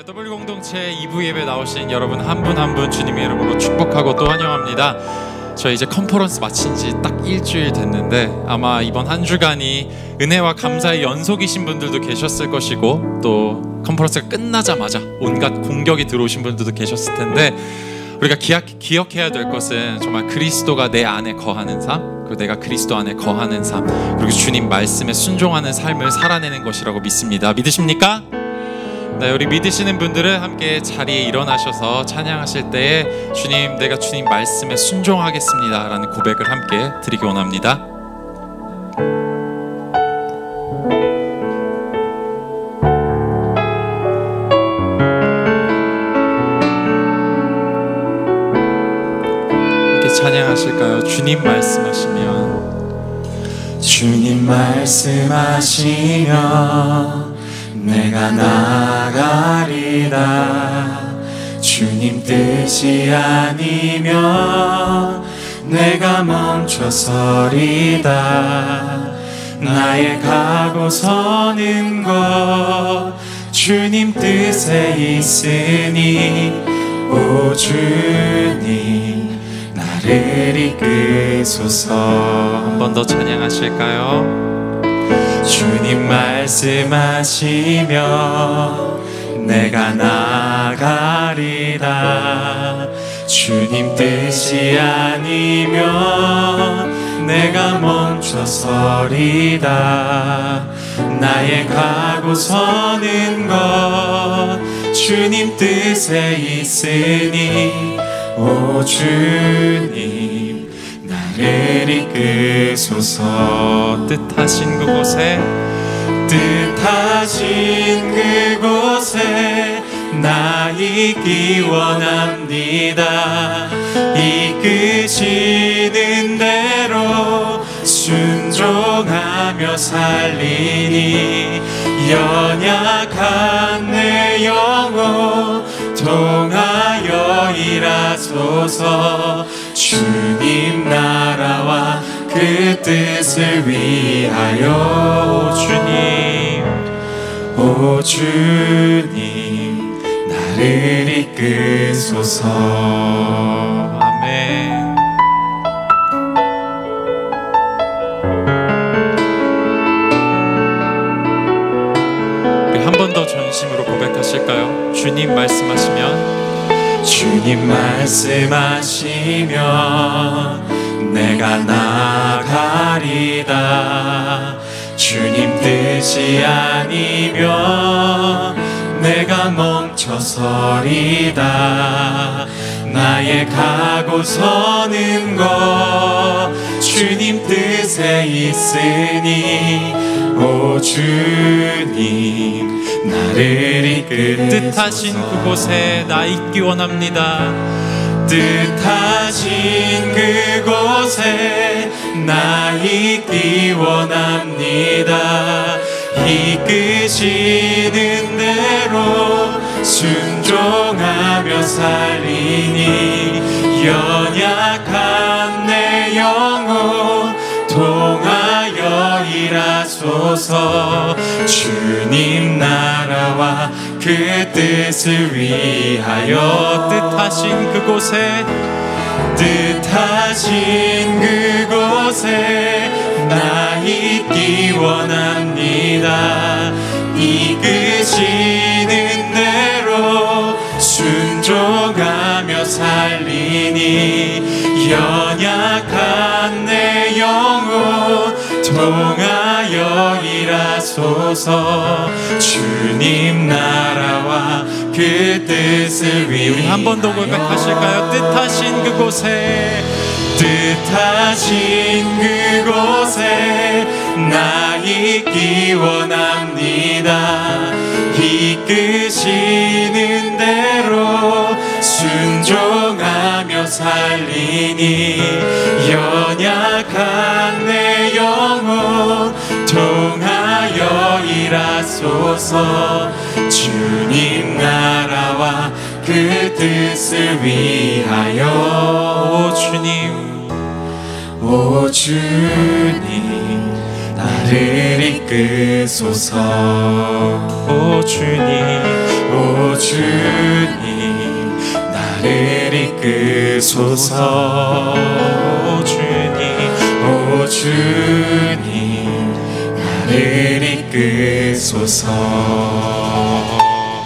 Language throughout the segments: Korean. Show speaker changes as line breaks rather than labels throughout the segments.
W 공동체 2부 예배 나오신 여러분 한 분 한 분 주님의 이름으로 축복하고 또 환영합니다. 저희 이제 컨퍼런스 마친 지 딱 일주일 됐는데 아마 이번 한 주간이 은혜와 감사의 연속이신 분들도 계셨을 것이고 또 컨퍼런스가 끝나자마자 온갖 공격이 들어오신 분들도 계셨을 텐데 우리가 기억해야 될 것은 정말 그리스도가 내 안에 거하는 삶, 그리고 내가 그리스도 안에 거하는 삶, 그리고 주님 말씀에 순종하는 삶을 살아내는 것이라고 믿습니다. 믿으십니까? 네, 우리 믿으시는 분들은 함께 자리에 일어나셔서 찬양하실 때에 주님, 내가 주님 말씀에 순종하겠습니다 라는 고백을 함께 드리기 원합니다. 함께 찬양하실까요? 주님 말씀하시면,
주님 말씀하시면 내가 나가리라. 주님 뜻이 아니면 내가 멈춰서리다. 나의 가고 서는 것 주님 뜻에 있으니 오 주님 나를 이끄소서.
한 번 더 찬양하실까요?
주님 말씀하시면 내가 나가리라. 주님 뜻이 아니면 내가 멈춰서리다. 나의 가고 서는 것 주님 뜻에 있으니 오 주님 나를 이끄소서.
뜻하신 그곳에
나 있기 원합니다. 이끄시는 대로 순종하며 살리니 연약한 내 영혼 통하여 일하소서. 주님 나라와 그 뜻을 위하여 오 주님 나를 이끄소서.
아멘. 우리 한 번 더 전심으로 고백하실까요? 주님 말씀하시면,
주님 말씀하시면 내가 나가리다. 주님 뜻이 아니면 내가 멈춰서리다. 나의 가고 서는 것 주님 뜻에 있으니 오 주님 나를 이끄소서.
뜻하신 그곳에 나 있기 원합니다.
뜻하신 그곳에 나 있기 원합니다. 이끄시는 대로 순종하며 살리니 연약한 내 영혼 통하여 일하소서. 주님 나라와 그 뜻을 위하여 뜻하신 그곳에 나 있기 원합니다. 이끄시는 대로 순종하며 살리니 연약한 내 영혼 통하여 일하소서. 주님 나라와 그 뜻을 위하여.
우리 한 번 더 고백하실까요? 뜻하신 그곳에
나 있기 원합니다. 이끄시는 대로 순종하며 살리니 연약한 내 영혼 통하여 일하소서. 주님 나라와 그 뜻을 위하여 오 주님 나를 이끄소서.
오 주님
오 주님 나를 이끄소서.
오 주님,
오 주님 나를 이끄소서.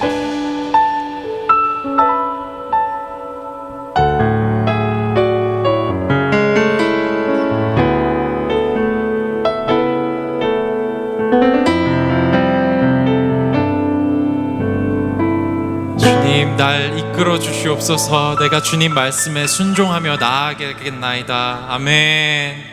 주님 날 이끌어 주시옵소서. 내가 주님 말씀에 순종하며 나아가겠나이다. 아멘.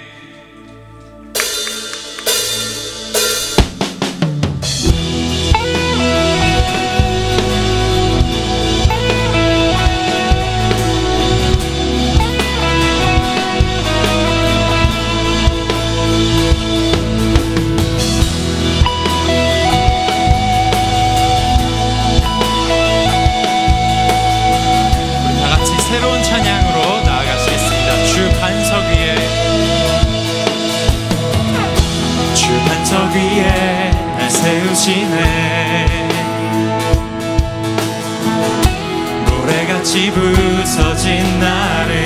새로운 찬양으로 나아가시겠습니다. 주 반석 위에,
주 반석 위에 날 세우시네. 모래같이 부서진 나를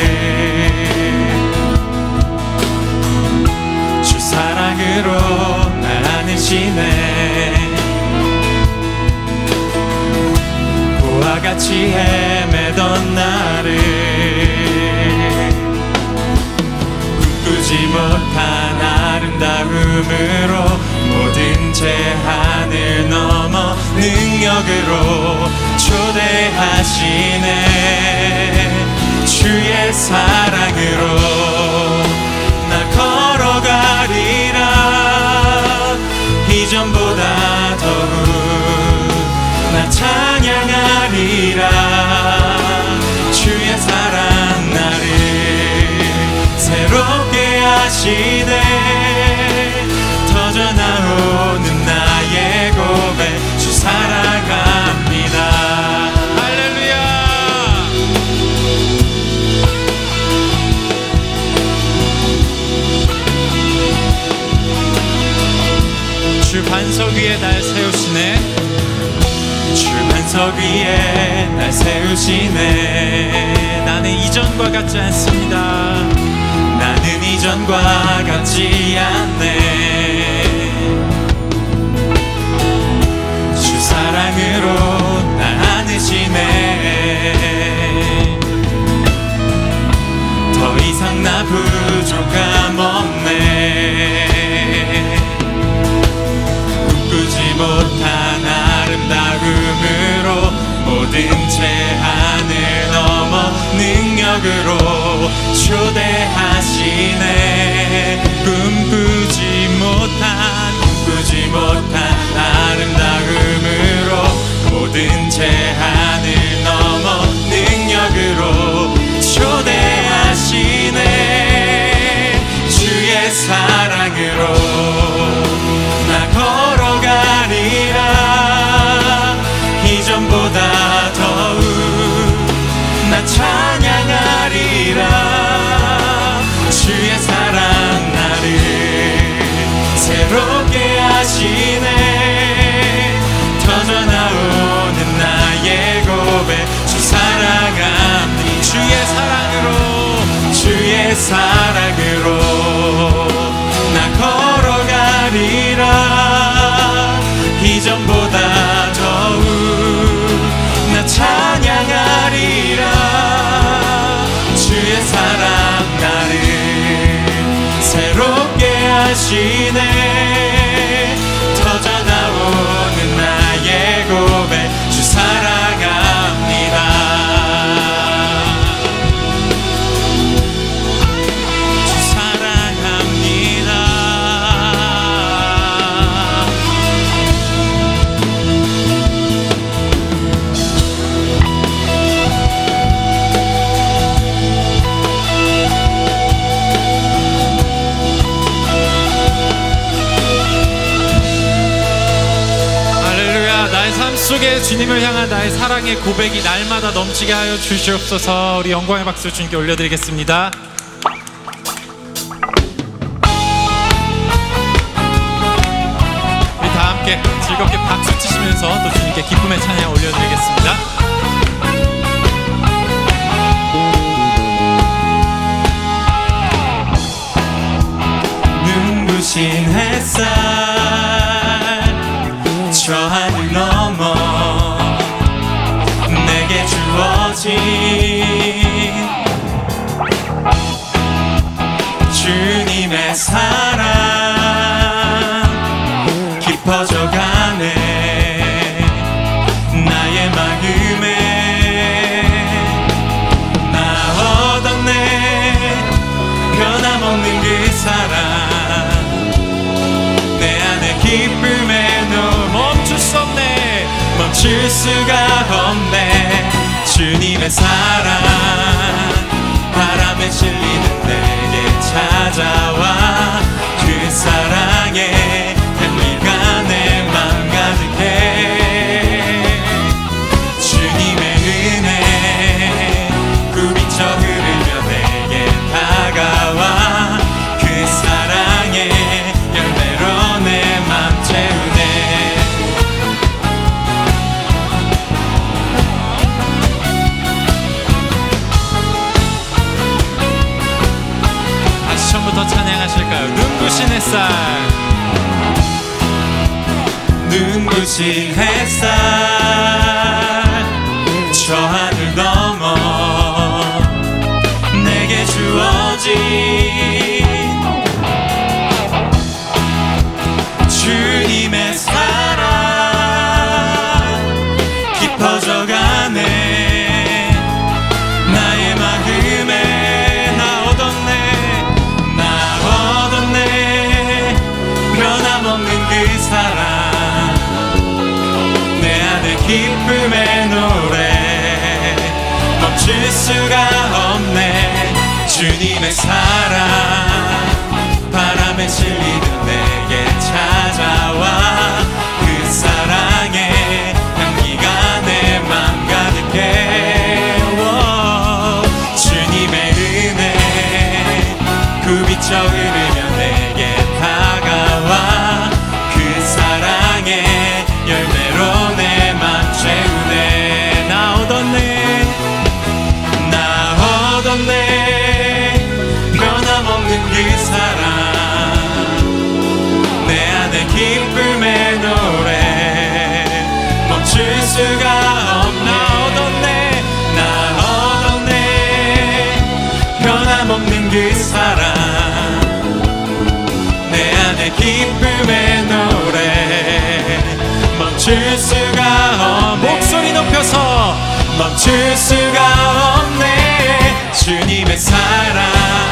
주 사랑으로 날 안으시네. 고와 같이 헤매던 나를 꿈꾸지 못한 아름다움으로 모든 제한을 넘어 능력으로 초대하시네. 주의 사랑으로 나 걸어가리라. 이전보다 더욱 나 찬양하리라. 주의 사랑 나를 새롭게 하시네. 터져 나오는 나의 고백 주 사랑합니다.
할렐루야. 주 반석 위에 날 세우시네.
주 반석 위에 날 세우시네.
나는 이전과 같지 않습니다.
나는 이전과 같지 않네. 주 사랑으로 날 안으시네. 더 이상 나 부족함 없네. 꿈꾸지 못한 아름다움으로 모든 제한을 넘어 능력으로 초대하시네. 꿈꾸지 못한 아름다움으로 모든 제한을 넘어 능력으로 초대하시네. 주의 사랑으로 나 걸어가리라. 이전보다 더욱 나 찬양하리라. 주의 사랑 나를 새롭게 하시네. 터져 나오는 나의 고백 주 사랑합니다. 주의 사랑으로 나 걸어가리라. 이전보다 더욱 나 찬양하리라. 주의 사랑 나를 새롭게 하시네. 터져 나오는 나의 고백 주 사랑합니다.
속에 주님을 향한 나의 사랑의 고백이 날마다 넘치게 하여 주시옵소서. 우리 영광의 박수 주님께 올려드리겠습니다. 우리 다 함께 즐겁게 박수 치시면서 또 주님께 기쁨의 찬양 올려드리겠습니다.
눈부신 햇살 저 하늘 넘어 내게 주어진 주님의 사랑 깊어져가네 나의 마음에 나 얻었네 변함없는 그 사랑 내 안에 기쁨에 너 멈출 수 없네 멈출 수가 없네 주님의 사랑 바람에 실리는 내게 찾아와 그 사랑에 향기가 내 맘 가득해 주님의 은혜 굽이쳐 흐르며 내게 다가와 그 사랑의 열매로 내 맘 채우네
다시 처음부터 찬양하실까요? 눈부신 햇살
눈부신 햇살 저 하늘 넘어 내게 주어진 주님의 사랑 깊어져가네 나의 마음에 나 얻었네 변함없는 그 사랑 기쁨의 노래 멈출 수가 없네 주님의 사랑 바람에 실리는 내게 찾아와 그 사랑의 향기가 내 맘 가득해 주님의 은혜 굽이쳐 흐르며 내게 다가와 그 사랑의 열매로 내 맘 채우네 나 얻었네 변함없는 그 사랑 내 안에 기쁨의 노래 멈출 수가 없네 나 얻었네 변함없는 그 사랑 내 안에 기쁨의 노래 멈출 수가 없네
목소리 높여서
멈출 수가 없네 주님의 사랑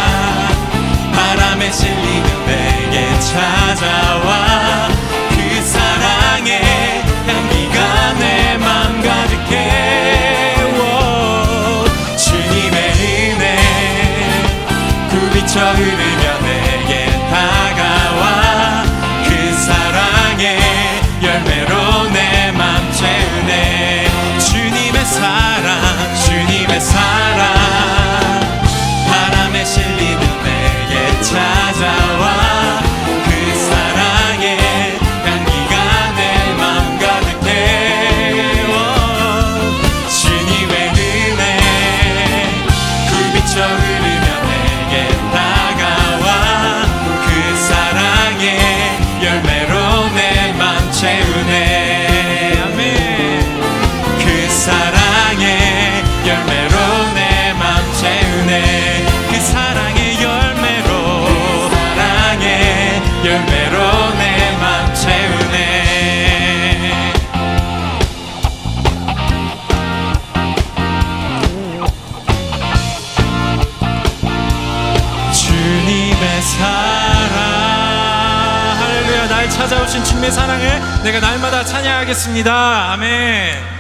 바람에 실리는 내게 찾아와 그 사랑의 향기가 내 맘 가득해 주님의 은혜 굽이쳐 흐르며 내게 다가와 그 사랑의 열매로 내 맘 채우네 주님의 사랑 바람에 실리는 내게 찾아와 그 사랑의 향기가 내 맘 가득해 주님의 은혜 굽이쳐 흐르며 내게 다가와 그 사랑의 열매로 내 맘 채우네 아멘 그 사랑의 열매로 내 맘 채우네 그 사랑의 열매로 내 맘 채우네 주님의 사랑
할렐루야 날 찾아오신 주님의 사랑을 내가 날마다 찬양하겠습니다 아멘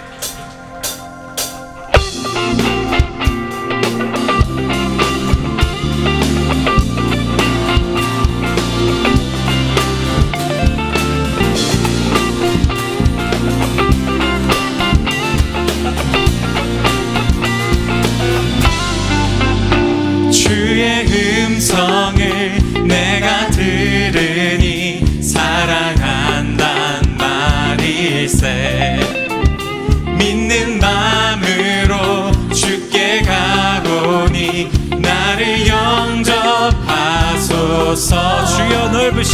주의 음성을 내가 들으니 사랑한단 말 주소서. 주여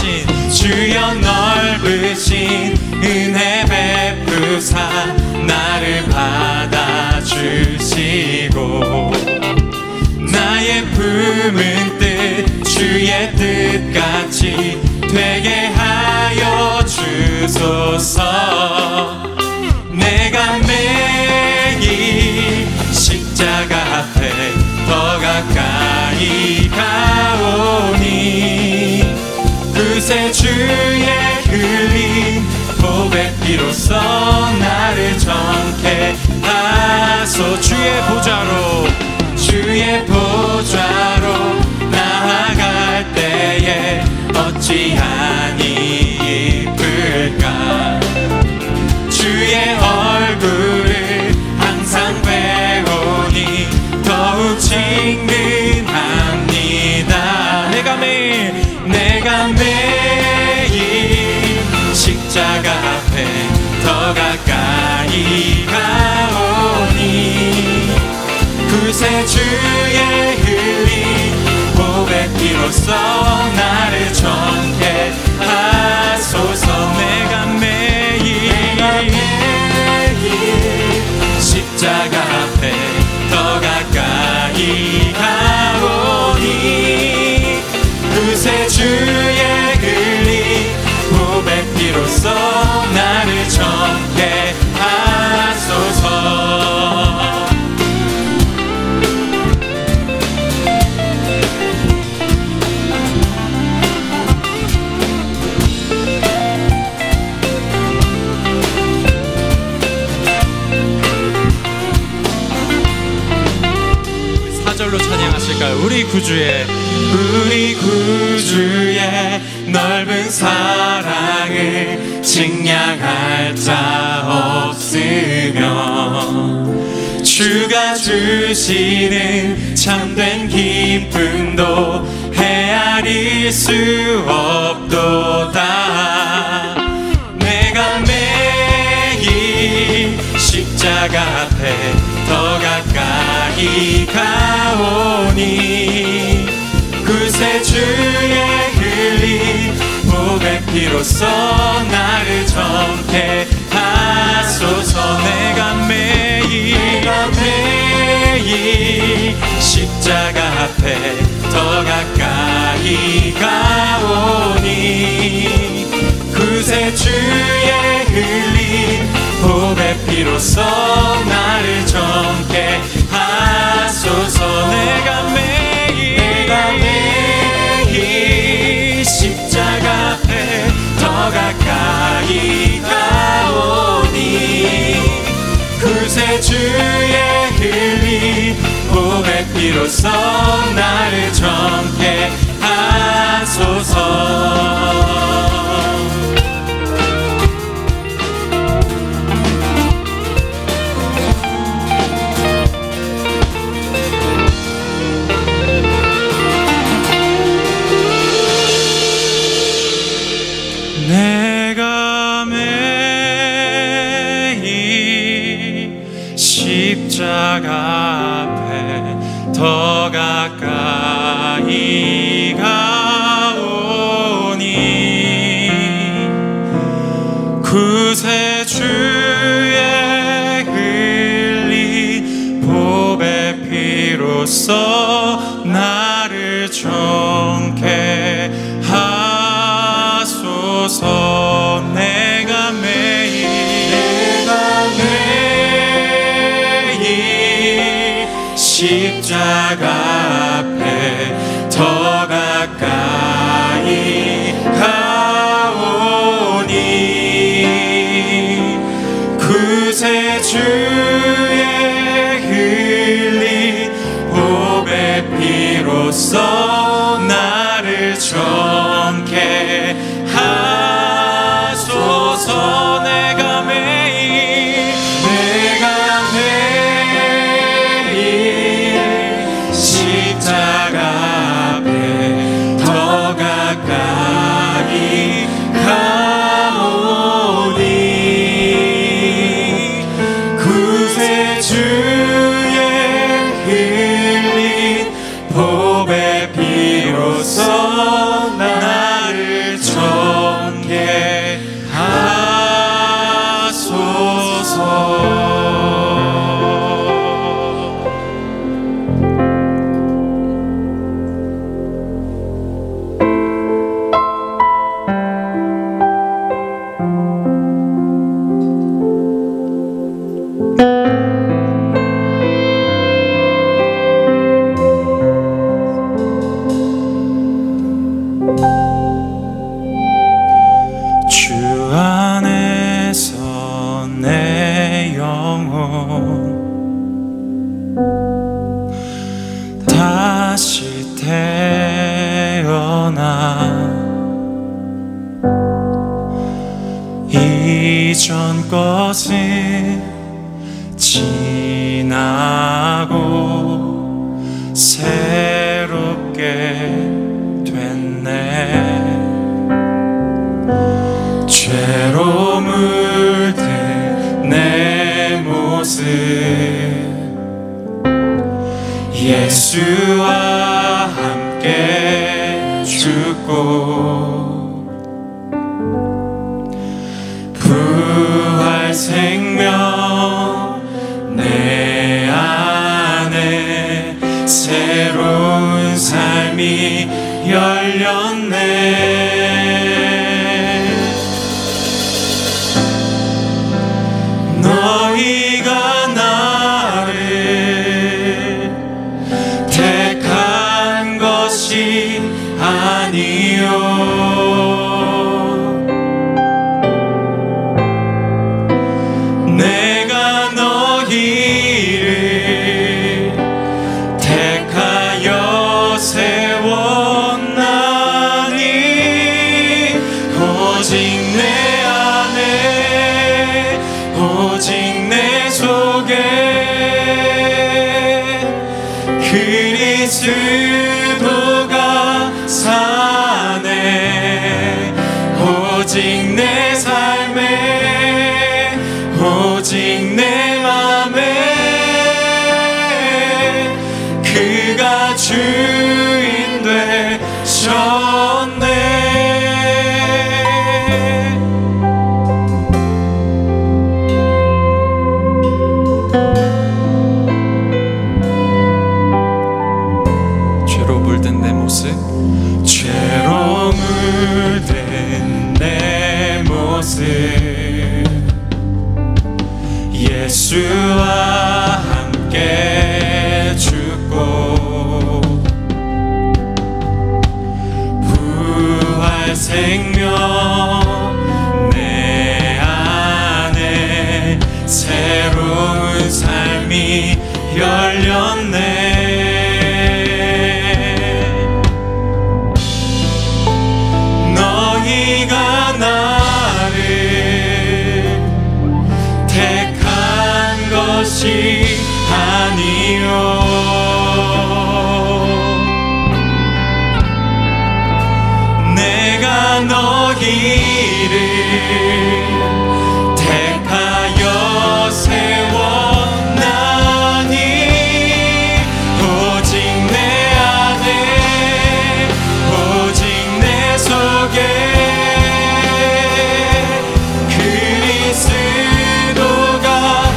넓으신 은혜 베푸사 나를 받아주시고 나의 품은 뜻 주의 뜻같이 되게 하여 주소서. 내가 매일 십자가 앞에 더 가까이 가오니 그새 주의 흘린 보배 피로써 나를 정케 하소. 주의 보좌로 나아갈 때에 어찌하니 이쁠까. 주의 얼굴을 항상 배우니 더욱 친근합니다. 내가 매일 십자가 앞에 더 가까이 가오니 그새 주의 흘린 보배 피로써 나를 정케 하소서. 내가 매일 십자가 앞에 더 가까이 가오니 그새 주의 흘린 보배 피로써 나를 정케 하소서.
사절로 찬양하실까요? 우리 구주의
넓은 사랑을 측량할 자 없으며 주가 주시는 참된 기쁨도 헤아릴 수 없도다. 내가 매일 십자가 앞에 더 가까이 가오니 그새 주의 흘린 보배 피로써 나를 정케 하소서. 내가 매일 십자가 앞에 더 가까이 가오니 그새 주의 흘린 보배 피로써 나를 정케 하소서. 내가 매일 십자가 앞에 더 가까이 가오니 그새 주의 흘린 보배 피로써 나를 정케 하소서.
내가 매일 십자가 앞에 더 가까이 가오니 그새 주의 흘린 보배 피로써 나를 정케 하소서. 내가 매일 십자가 앞에 더 가까이 가오니 그새 주의 흘린 보배 피로써 나를 정케 하소서. 내가 매일 십자가 앞에 더 가까이 가오니 그새 주의 흘린 보배 피로써
전 것은 지나고 새롭게 됐네. 죄로 물든 내 모습 예수와 함께 죽고 부활 생명 내 안에 새로운 삶이 열렸네. 너희가 나를 택한 것이 아니요 내가 너희를 택하여 세웠나니 오직 내 안에 오직 내 속에 그리스도가 사네. 오직 내 삶에 오직 내 맘에 그가 주인 되셨네.
죄로 물든 내 모습
죄로 물든 내 모습 예수와 함께 죽고 부활 생명 내 안에 새로운 삶이 열렸네. 너희가 나를 택한 것이 아니요 내가 너희를 택하여 세웠나니 오직 내 안에 오직 내 속에 그리스도가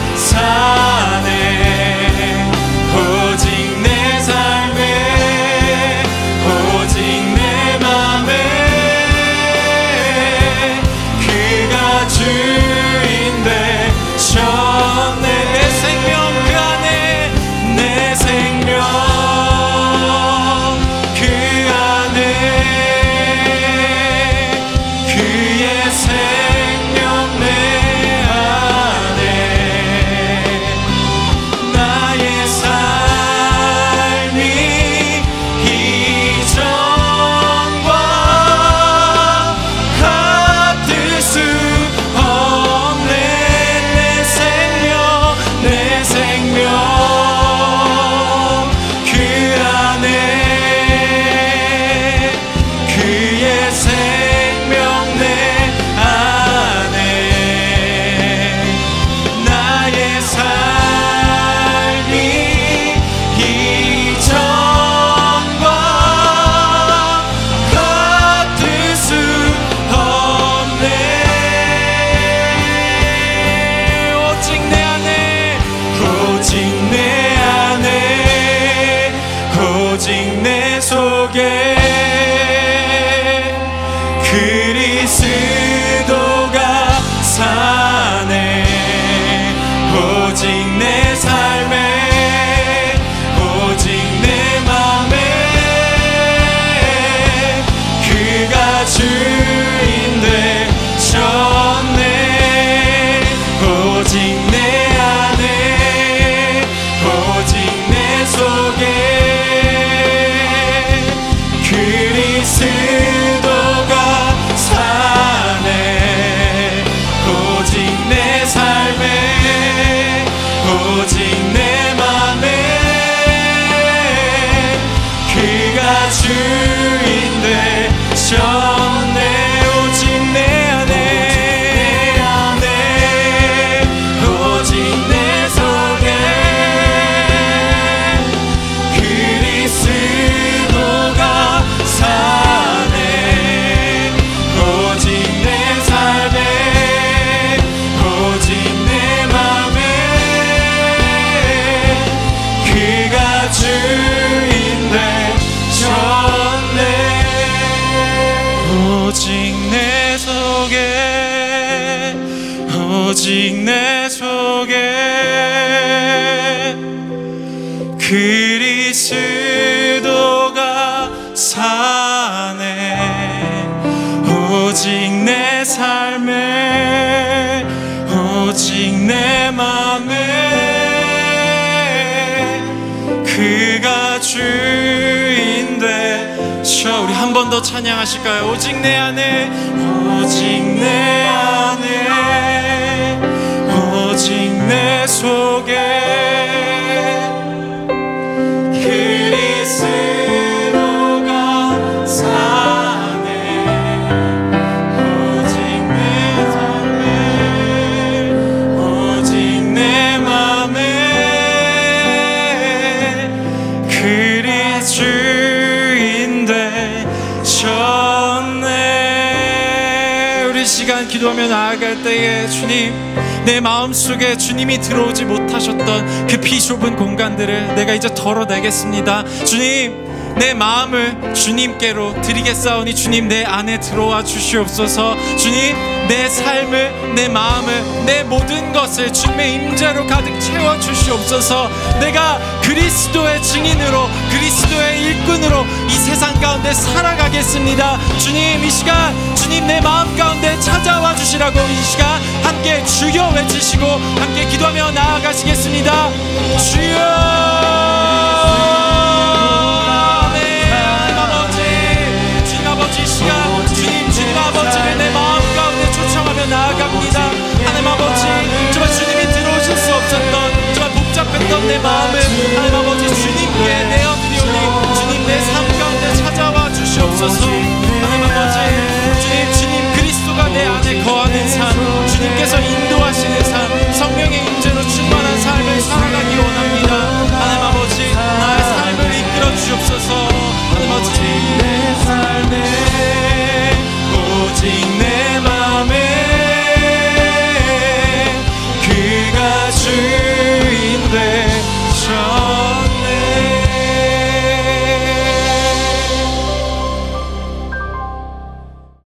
사네. 오직 내 삶에 오직 내 맘에 그가 주인 되셨네. 내 생명 그 안에 내 생명 그 안에 그의 생명 내 안에 나의 삶이 이전과 같을 수 없네. 내 생명 그 안에 그의 생명 내 안에 나의 삶이 이전과 같을 수 없네. 오직 내 안에 오직 내 안에 오직 내 속에 그리스도가 사네. 오직 내 삶에 오직 내 맘에 그가 주인 되셨네. 오직 내 안에 오직 내 속에 그리스도가 사네. 오직 내 오직 내 속에 그리스도가 사네. 오직 내 삶에 오직 내 맘에 그가 주인데. 우리 한 번 더 찬양하실까요? 오직 내 안에 오직 내 안에 오직 내 속에 그리스도가 사네. 오직 내 삶에 오직 내 맘에 그리 주인데 셨네. 우리 시간 기도하며 나아갈 때에 주님, 내 마음속에 주님이 들어오지 못하셨던 그 비좁은 공간들을 내가 이제 덜어내겠습니다. 주님, 내 마음을 주님께로 드리겠사오니 주님 내 안에 들어와 주시옵소서. 주님, 내 삶을, 내 마음을, 내 모든 것을 주님의 임재로 가득 채워 주시옵소서. 내가 그리스도의 증인으로, 그리스도의 일꾼으로 이 세상 가운데 살아가겠습니다. 주님, 이 시간 주님 내 마음 가운데 찾아와 주시라고 이 시간 함께 주여 외치시고 함께 기도하며 나아가시겠습니다. 주여. 주님 아버지를 내 마음 가운데 초청하며 나아갑니다. 하나님 아버지, 정말 주님이 들어오실 수 없었던 정말 복잡했던 내 마음을 하나님 아버지 주님께 내어드리오니 주님 내 삶 가운데 찾아와 주시옵소서.